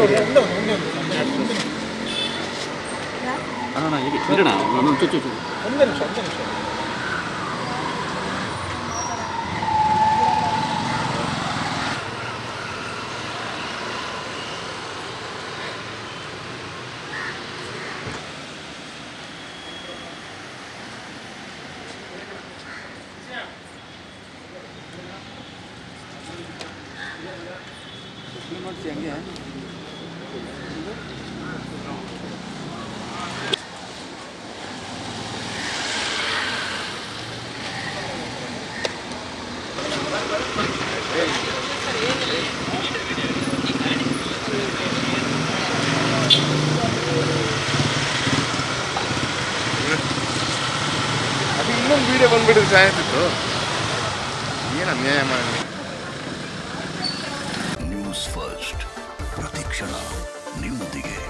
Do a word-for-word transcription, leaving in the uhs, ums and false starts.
ಅಣ್ಣ ಹೇಗೆ ಇರೋಣ ನಾನು ಚುಚ್ಚು ಚು ಒಂದೇ ನಿಮಿಷ ಒಂದೇ ನಿಮಿಷ ಹಂಗೆ ಅದು ಇನ್ನೊಂದು ವಿಡಿಯೋ ಬಂದ್ಬಿಟ್ಟಿದ್ರೆ ಚೆನ್ನಾಗಿತ್ತು ಏನು ಅನ್ಯಾಯ ಮಾಡಿ ನ್ಯೂಸ್ ಫಸ್ಟ್ ಪ್ರತಿಕ್ಷಣ ನಿಮ್ಮೊಂದಿಗೆ.